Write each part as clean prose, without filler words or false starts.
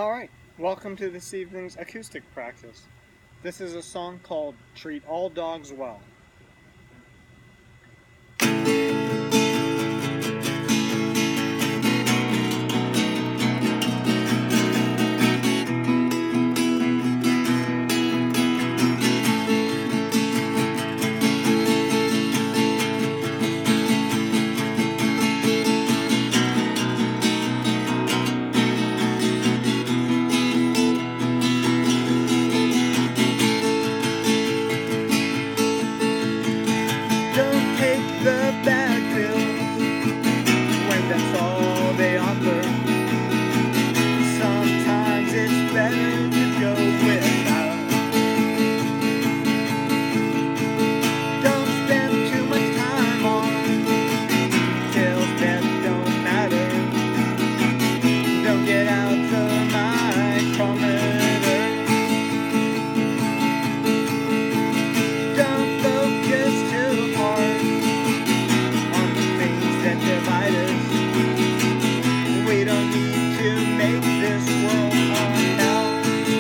Alright, welcome to this evening's acoustic practice. This is a song called Treat All Dogs Well. The bad pills when that's all they offer. Sometimes it's better to go without. Don't spend too much time on details that don't matter. Don't get out the micrometer. Don't focus too hard that divide us. We don't need to make this world our hell.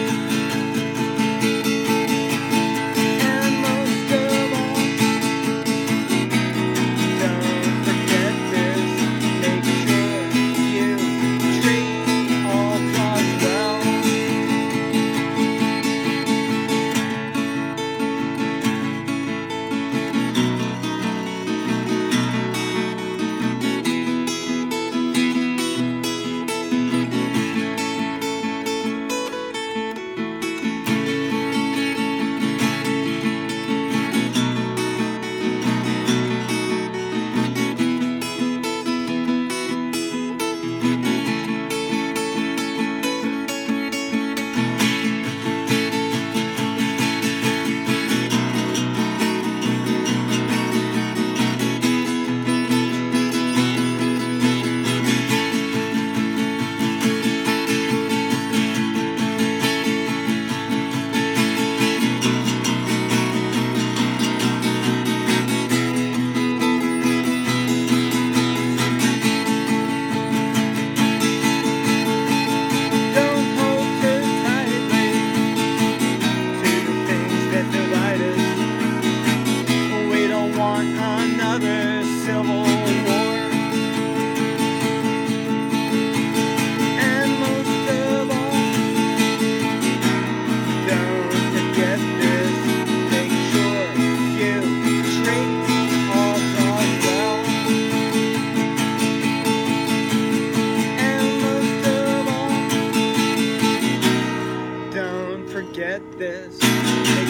And most of all, don't forget this. Make sure you treat all dogs well. Another civil war. And most of all, don't forget this. Make sure you treat all dogs well. And most of all, don't forget this.